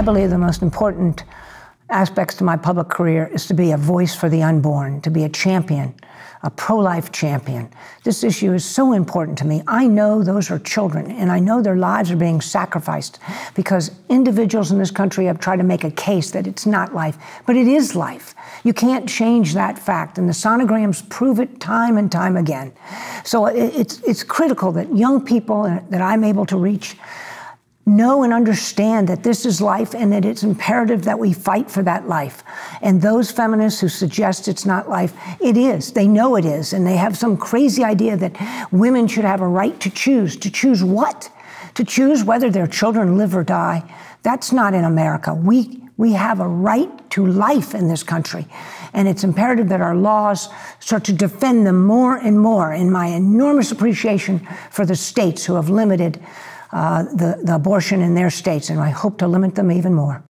believe the most important aspects to my public career is to be a voice for the unborn, to be a champion, a pro-life champion. This issue is so important to me. I know those are children, and I know their lives are being sacrificed because individuals in this country have tried to make a case that it's not life, but it is life. You can't change that fact, and the sonograms prove it time and time again. So it's critical that young people that I'm able to reach know and understand that this is life and that it's imperative that we fight for that life. And those feminists who suggest it's not life, it is. They know it is, and they have some crazy idea that women should have a right to choose. To choose what? To choose whether their children live or die. That's not in America. We have a right to life in this country, and it's imperative that our laws start to defend them more and more, in my enormous appreciation for the states who have limited the abortion in their states, and I hope to limit them even more.